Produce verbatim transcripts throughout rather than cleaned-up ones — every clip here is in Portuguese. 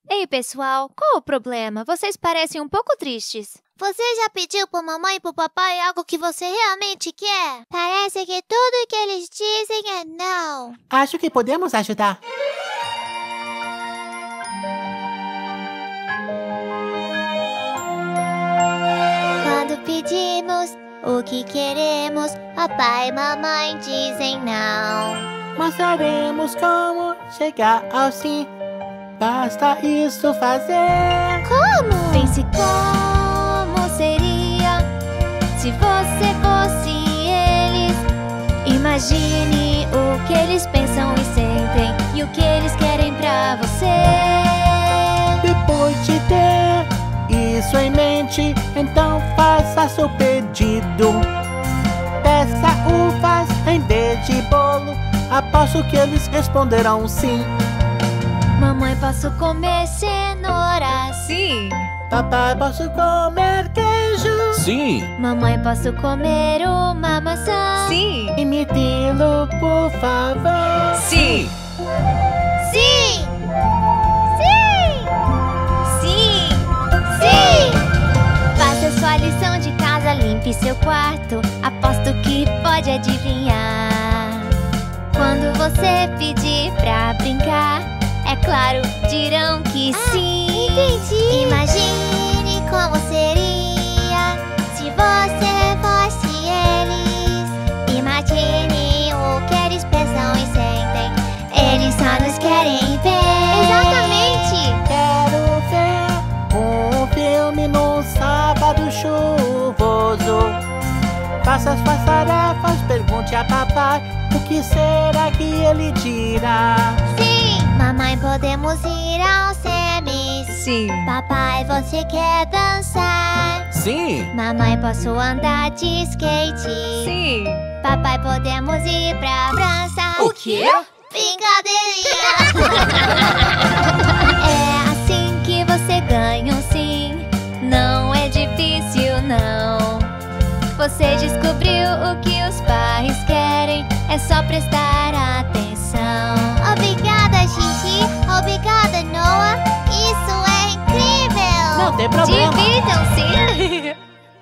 Ei, pessoal, qual o problema? Vocês parecem um pouco tristes. Você já pediu pra mamãe e pro papai algo que você realmente quer? Parece que tudo que eles dizem é não. Acho que podemos ajudar. Quando pedimos o que queremos, papai e mamãe dizem não. Mostraremos como chegar ao sim. Basta isso fazer. Como? Pense como seria se você fosse eles. Imagine o que eles pensam e sentem e o que eles querem pra você. Depois de ter isso em mente, então faça seu pedido. Peça uvas em vez de bolo. Aposto que eles responderão sim. Mamãe, posso comer cenouras? Sim. Papai, posso comer queijo? Sim. Mamãe, posso comer uma maçã? Sim. Imite-lo, por favor. Sim. Sim! Sim! Sim. Sim! Faça sua lição de casa, limpe seu quarto. Aposto que pode adivinhar. Quando você pedir pra brincar, é claro, dirão que sim. Entendi! Imagine como seria se você fosse eles. Imagine o que eles pensam e sentem. Eles só nos querem ver. Exatamente! Quero ver um filme num sábado chuvoso. Faça suas tarefas, pergunte a papai o que será que ele dirá. Sim! Mamãe, podemos ir ao semis. Sim. Papai, você quer dançar? Sim. Mamãe, posso andar de skate? Sim. Papai, podemos ir pra França? O quê? Brincadeirinha! É assim que você ganha um sim. Não é difícil, não. Você descobriu o que os pais querem. É só prestar atenção. Obrigada, Gigi. Obrigada, Noah. Isso é incrível! Não tem problema. Divirtam-se.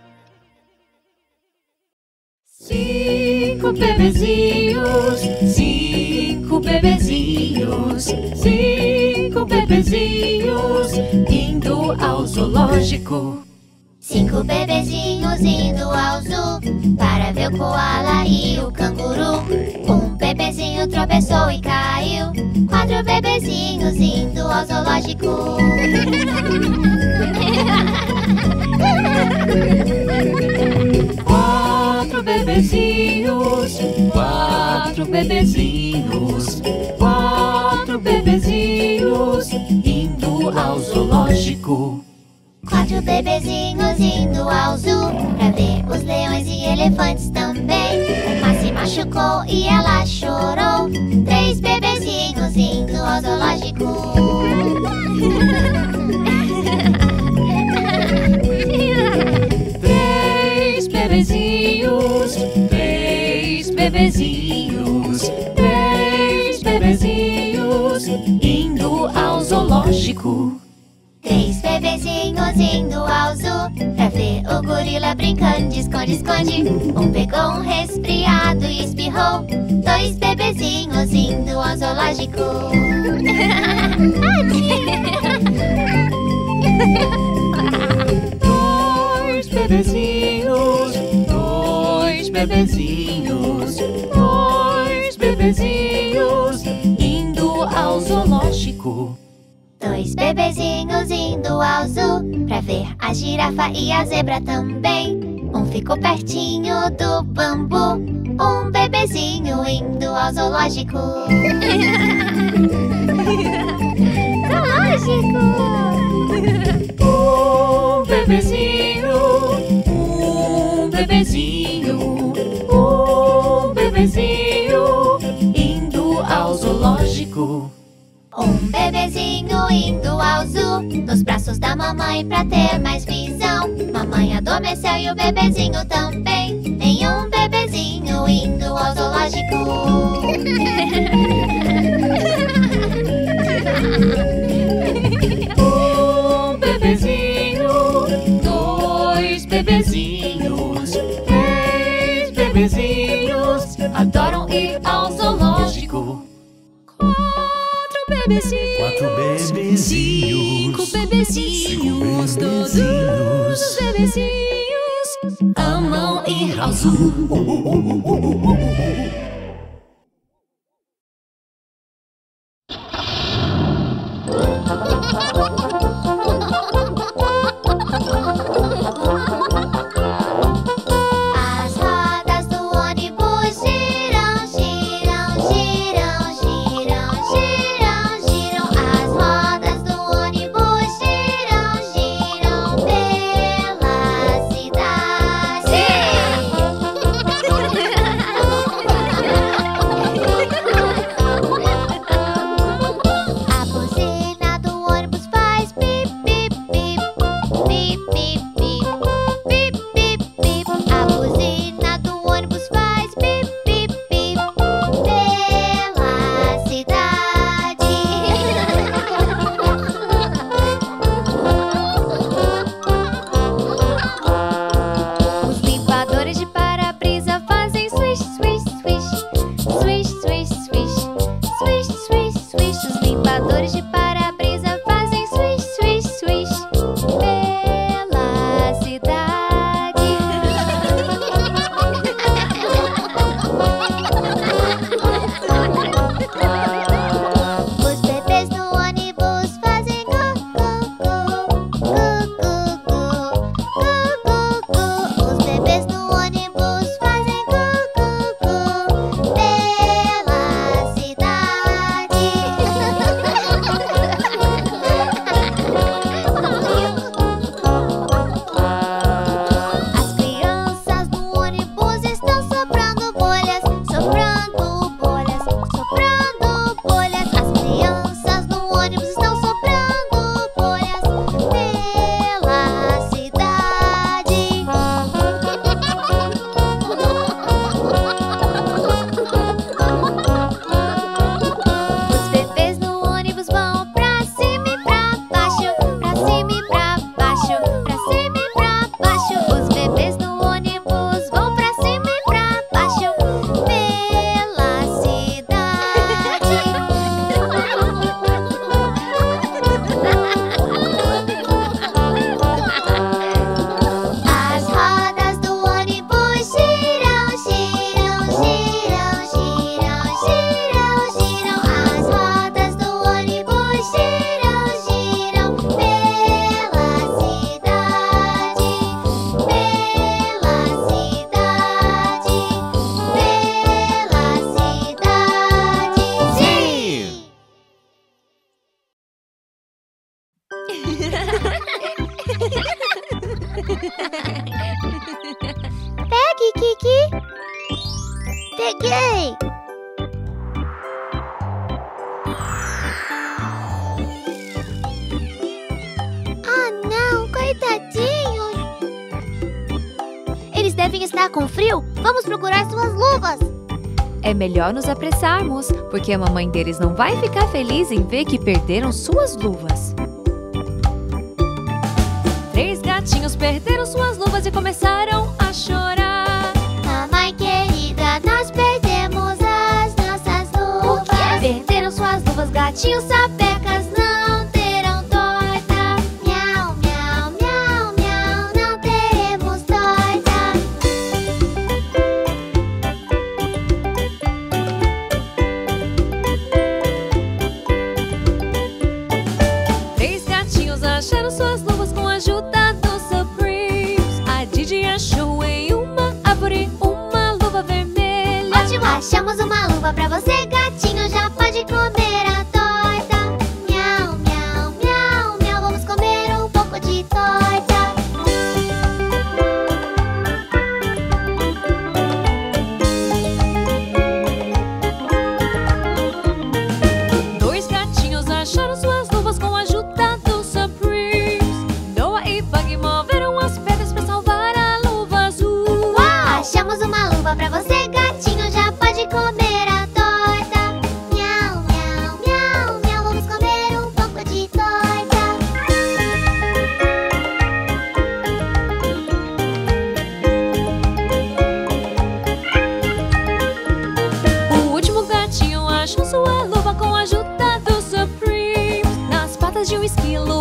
Cinco bebezinhos, cinco bebezinhos, cinco bebezinhos indo ao zoológico. Cinco bebezinhos indo ao zoo para ver o koala e o canguru. Um bebezinho tropeçou e caiu. Quatro bebezinhos indo ao zoológico. Quatro bebezinhos, quatro bebezinhos, quatro bebezinhos indo ao zoológico. Quatro bebezinhos indo ao zoo pra ver os leões e elefantes também. Uma se machucou e ela chorou. Três bebezinhos indo ao zoológico. Três bebezinhos, três bebezinhos, três bebezinhos indo ao zoológico. Três bebezinhos indo ao zoo pra ver o gorila brincando de esconde-esconde. Um pegou um resfriado e espirrou. Dois bebezinhos indo ao zoológico. Dois bebezinhos, dois bebezinhos, dois bebezinhos indo ao zoológico. Dois bebezinhos indo ao zoo pra ver a girafa e a zebra também. Um ficou pertinho do bambu. Um bebezinho indo ao zoológico. Zoológico! Um bebezinho, um bebezinho, um bebezinho indo ao zoológico. Um bebezinho indo ao zoo nos braços da mamãe pra ter mais visão. Mamãe adormeceu e o bebezinho também. Nenhum bebezinho indo ao zoológico. adoram ir ao zoológico. Quatro bebezinhos, Quatro bebezinhos, cinco bebezinhos, cinco todos bebezinhos. os bebezinhos amam ir ao zoo. As rodas do ônibus giram, giram, giram, giram, giram, giram. As rodas do ônibus giram, giram pela cidade. A buzina do ônibus faz pip, pip, pip, pip, pip, pip, pip, pip, pip. A buzina do ônibus faz pip, pip, pip pela cidade. Os limpadores de para-brisa fazem swish, swish, swish, swish, swish, swish, swish, swish, swish. Os limpadores de para-brisa fazem swish, swish, swish pela cidade. Os bebês no ônibus fazem gu, gu, gu, gu, gu, gu, gu, gu, gu. Os bebês no ônibus fazem gu, gu, gu pela cidade. As crianças no ônibus estão soprando bolhas, soprando bolhas, soprando bolhas. As crianças no ônibus estão soprando bolhas pela cidade. Os bebês no ônibus vão pra cima e pra baixo, pra cima e pra baixo, pra cima e pra baixo. Os bebês no ônibus vão pra cima e pra baixo pela cidade. As rodas do ônibus giram, giram, giram, giram, giram, giram. As rodas do ônibus giram, giram pela cidade, pela cidade, pela cidade. Sim! Pegue, Kiki. Peguei. Ah, não, coitadinhos. Eles devem estar com frio. Vamos procurar suas luvas. É melhor nos apressarmos, porque a mamãe deles não vai ficar feliz em ver que perderam suas luvas. Três gatinhos perderam suas luvas e começaram a chorar. Mamãe querida, nós perdemos as nossas luvas. Perderam suas luvas, gatinhos sapecas não terão torta. Miau, miau, miau, miau, não teremos torta. Três gatinhos acharam suas luvas com a ajuda dos Supremes. A Didi achou em uma árvore uma luva vermelha. Ótimo! Achamos uma luva pra você, gatinho, já pode comer a torta. Miau, miau, miau, miau, vamos comer um pouco de torta. Dois gatinhos acharam suas luvas com a ajuda dos Supremes. Noah e Bug moveram as pedras pra salvar a luva azul. Uau! Achamos uma luva pra você, gatinho, já pode comer a torta.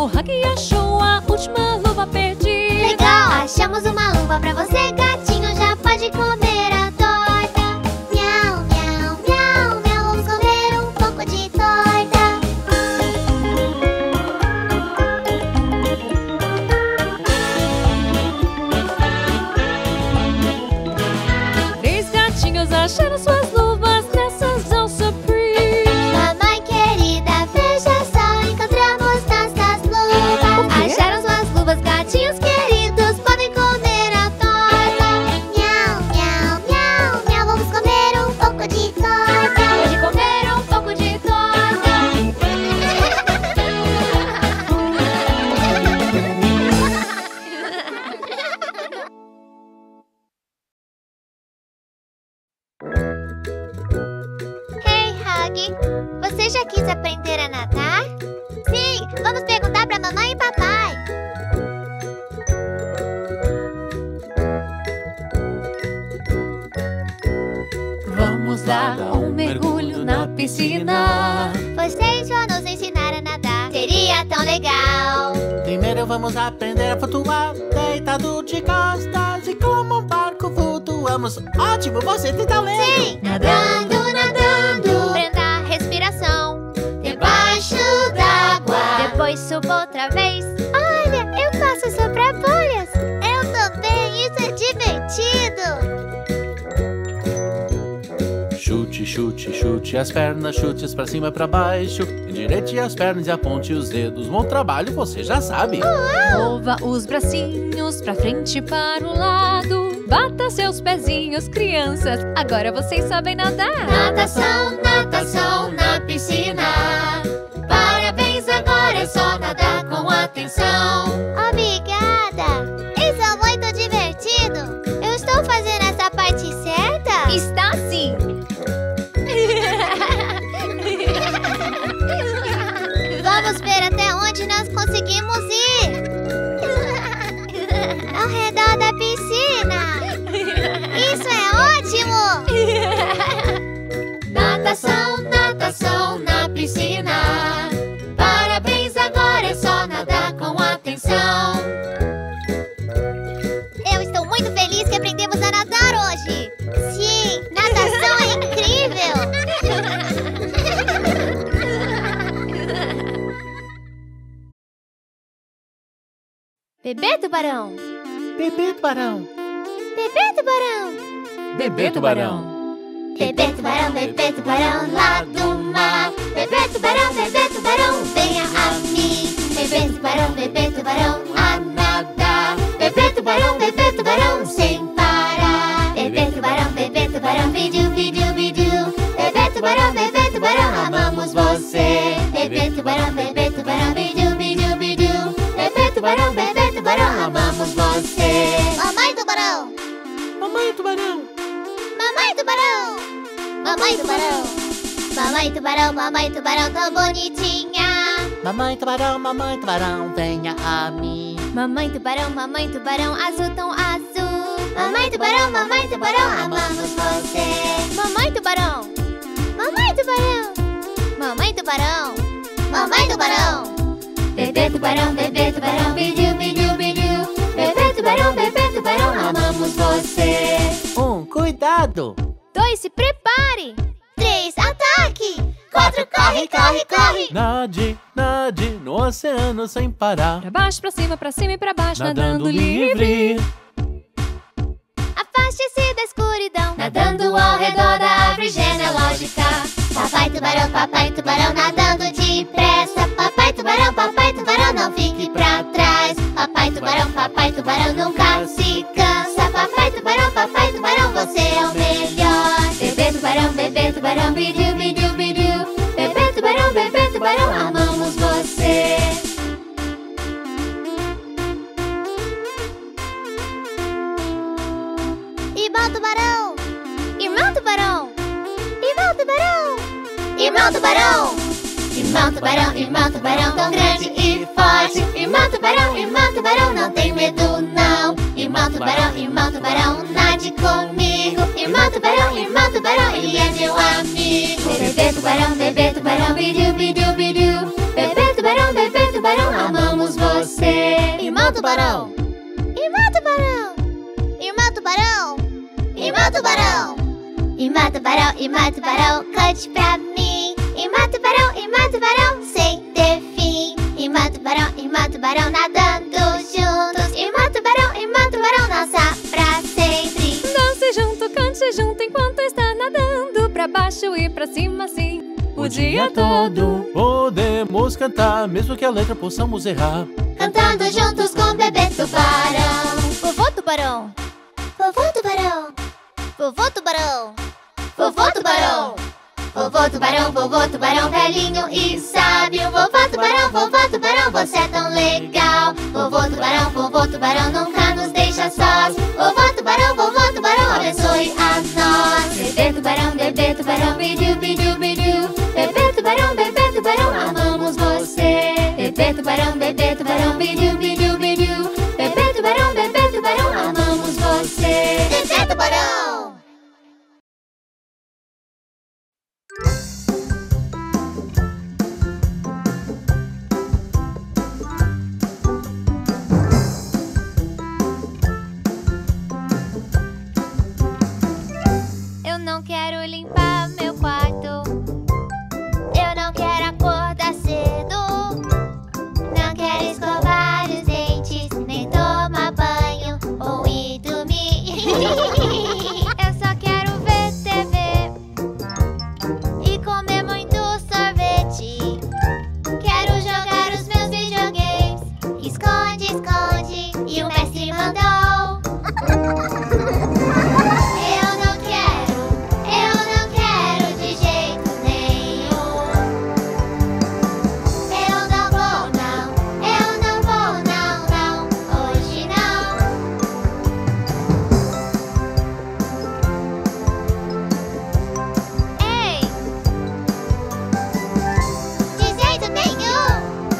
O Huggy achou a última luva perdida. Legal! Achamos uma luva pra você, gatinho. Já pode comer a torta. Miau, miau, miau, miau. Vamos comer um pouco de torta. Três gatinhos acharam suas luvas nessas ao Supreme. Mamãe querida, veja só, encontramos nossas luvas. Acharam suas luvas, gatinhos queridos, podem comer a torta. Miau, miau, miau, miau, vamos comer um pouco de torta. Pode comer um pouco de torta. Hey, Huggy, você já quis aprender a nadar? Sim, vamos perguntar pra mamãe e papai. Vamos dar um mergulho na piscina. Vocês vão nos ensinar a nadar. Seria tão legal. Primeiro vamos aprender a flutuar, deitado de costas e como um barco flutuamos. Ótimo, você tem talento! Sim, nadando, nadando. Prenda a respiração debaixo d'água. Depois suba outra vez. Olha, eu faço soprar bolhas. Eu também, isso é divertido. Chute, chute, chute as pernas, chute pra cima e pra baixo. Endireite as pernas e aponte os dedos. Bom trabalho, você já sabe. Mova os bracinhos pra frente e para o lado. Bata seus pezinhos, crianças. Agora vocês sabem nadar. Natação, natação na piscina. Parabéns, agora é só nadar com atenção. Obrigada! Isso é muito divertido. Eu estou fazendo essa parte certa? Está sim. Vamos ver até onde nós conseguimos ir. Ao redor da piscina. Isso é ótimo! Natação, natação na piscina. Parabéns, agora é só nadar com atenção. Eu estou muito feliz que aprendemos a nadar hoje. Sim, natação é incrível! Bebê tubarão! Bebê tubarão! Bebê tubarão! Bebê tubarão! Bebê tubarão, bebê tubarão lá do mar. Bebê tubarão, bebê tubarão, venha a mim. Bebê tubarão, bebê tubarão, a nadar. Bebê tubarão, bebê tubarão, sem parar. Bebê tubarão, bebê tubarão, vídeo, vídeo, vídeo. Bebê tubarão, bebê tubarão, amamos você. Bebê tubarão, bebê tubarão, vídeo, vídeo, vídeo. Bebê tubarão, bebê tubarão, amamos você. Mamãe tubarão, Mamãe tubarão! mamãe tubarão, mamãe tubarão. Mamãe tubarão, mamãe tubarão, tão bonitinha. Mamãe tubarão, mamãe tubarão, venha a mim. Mamãe tubarão, mamãe tubarão, azul tão azul. Mamãe tubarão, mamãe tubarão, amamos você. Mamãe tubarão, mamãe tubarão, mamãe tubarão, mamãe tubarão. Bebê tubarão, bebê tubarão, bidu, bidu, bidu. Bebê tubarão, bebê tubarão, amamos você. Um, cuidado! Dois, se prepare. Três, ataque. Quatro, corre, corre, corre. Nade, nade no oceano sem parar. Pra baixo, pra cima, pra cima e pra baixo, Nadando livre. Afaste-se da escuridão, nadando ao redor da árvore genealógica. Papai tubarão, papai tubarão, nadando depressa. Papai tubarão, papai tubarão, não fique pra trás. Papai tubarão, papai tubarão, nunca se cansa. Papai tubarão, papai tubarão, você é o melhor. Bebê tubarão, bebê tubarão, bidu, bidu, bidu. Bebê tubarão, bebê tubarão, amamos você. Irmão tubarão, irmão tubarão, irmão tubarão, irmão tubarão, irmão tubarão, irmão tubarão, tão grande e forte. Irmão tubarão, irmão tubarão, não tem medo não. Irmão tubarão, irmão tubarão, nade comigo. Irmão tubarão, irmão tubarão, ele é meu amigo. Bebê tubarão, bebê tubarão, bidu, bidu, bidu. Bebê tubarão, bebê tubarão, amamos tubarão. Irmã tubarão. Irmã tubarão. Irmã tubarão. Irmã tubarão, irmã tubarão, cante pra mim. Irmã tubarão, irmã tubarão, sem ter fim. Irmã tubarão, irmã tubarão, nadando juntos. Irmã tubarão, irmã tubarão, dança pra sempre. Dance junto, cante junto enquanto está nadando, pra baixo e pra cima assim, o dia todo. Podemos cantar, mesmo que a letra possamos errar. Cantando juntos com bebê tubarão. Vovô tubarão, Vovô tubarão. vovô tubarão, Vovô tubarão. Vovô tubarão, vovô tubarão, velhinho e sábio. Vovô tubarão, vovô tubarão, você é tão legal. Vovô tubarão, vovô tubarão, nunca nos deixa sós. Vovô tubarão, vovô tubarão, abençoe a nós. Bebê tubarão, bebê tubarão, bidu, bidu, bidu. Bebê tubarão, bebê tubarão, amamos você. Bebê tubarão, bebê tubarão, bidu, bidu, bidu. Bebê tubarão, bebê tubarão, amamos você. Bebê tubarão. eu não quero limpar meu quarto, Eu não quero acordar cedo. Não quero escovar os dentes, nem tomar banho ou ir dormir. eu só quero ver T V E comer muito sorvete. Quero jogar os meus videogames. Esconde, esconde, e o mestre mandou. Eu não quero, eu não quero de jeito nenhum. Eu não vou, não, eu não vou, não, não, hoje não. Ei, De jeito nenhum.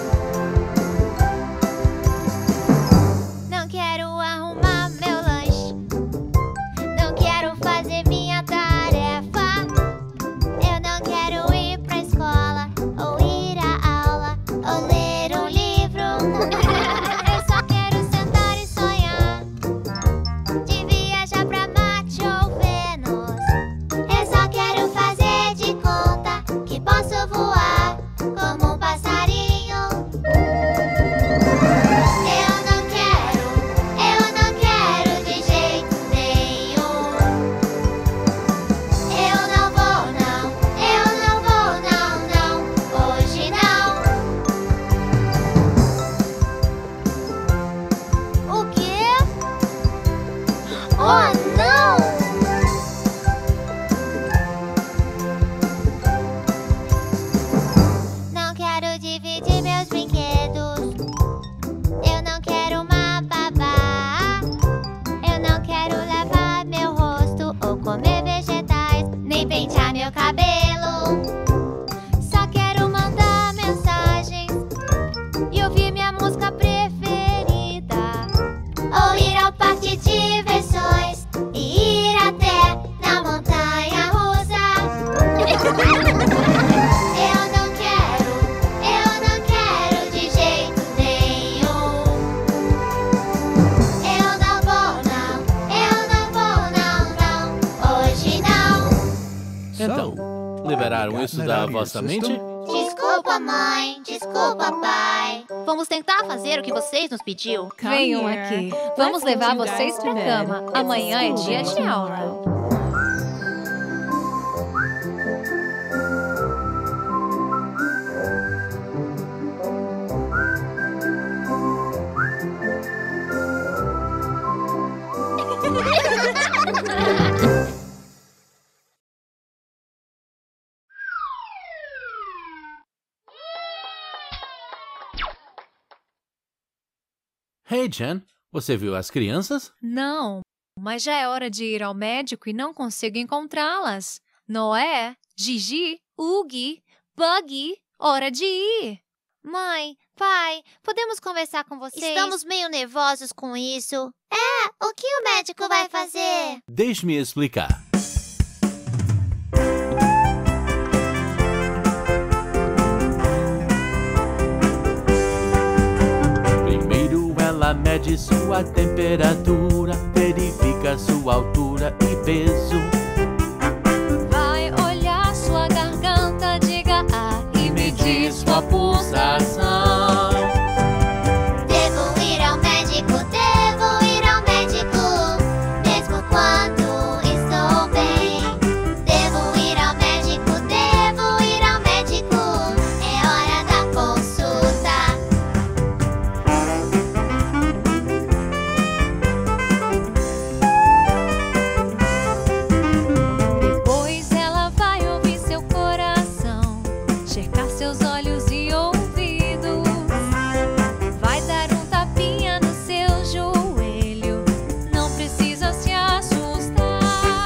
não quero arrumar meu lanche, não quero fazer minha tarefa, Eu não quero ir pra escola, ou ir à aula, ou ler um livro. eu só quero sentar e sonhar, De viajar pra Marte ou Vênus. Eu só quero fazer de conta que posso voar como um passarinho. Eu não quero, eu não quero de jeito nenhum. Eu não vou, não, eu não vou, não, não, hoje não. o quê? Oh, não! Não quero dividir meus brinquedos. Eu não quero uma babá. Eu não quero lavar meu rosto ou comer vegetais, nem pentear meu cabelo. Só quero mandar mensagens e ouvir minha música preferida. Ou ir ao parque de diversões e ir até na montanha russa. Eu não quero, eu não quero de jeito nenhum. Eu não vou, não, eu não vou, não, não, hoje não. Então, liberaram isso da vossa mente? Desculpa, mãe, desculpa, pai. Vamos tentar fazer o que vocês nos pediu. Venham aqui, vamos levar vocês pra cama. Amanhã é dia de aula. Hey, Jen, você viu as crianças? Não, mas já é hora de ir ao médico e não consigo encontrá-las. Noé, Gigi, Ugi, Buggy, hora de ir. Mãe, pai, podemos conversar com vocês? Estamos meio nervosos com isso. É, o que o médico vai fazer? Deixe-me explicar. Primeiro ela mede sua temperatura, verifica sua altura e peso. Vai olhar sua garganta, diga ah e medir sua pulsação. Devo ir ao médico, devo ir ao médico, mesmo quando estou bem. Devo ir ao médico, devo ir ao médico, é hora da consulta. Depois ela vai ouvir seu coração, checar seus olhos e ouvidos. Vai dar um tapinha no seu joelho, não precisa se assustar.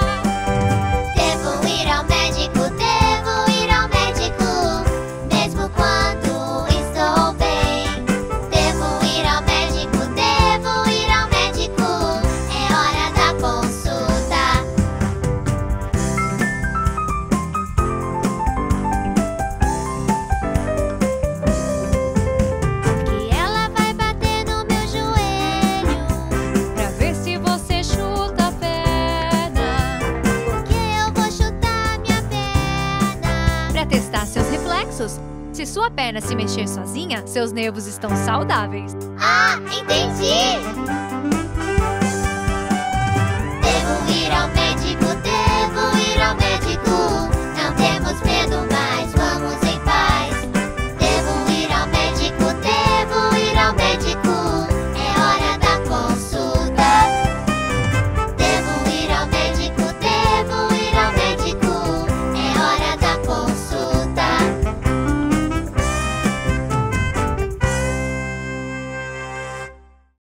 Devo ir ao médico, devo ir ao médico, mesmo quando estou bem. Devo ir ao médico, devo ir ao médico, é hora da consulta. Que ela vai bater no meu joelho, Pra ver se você chuta a perna, porque eu vou chutar minha perna. pra testar seus reflexos. Se sua perna se mexer sozinha, seus nervos estão saudáveis. Ah, entendi!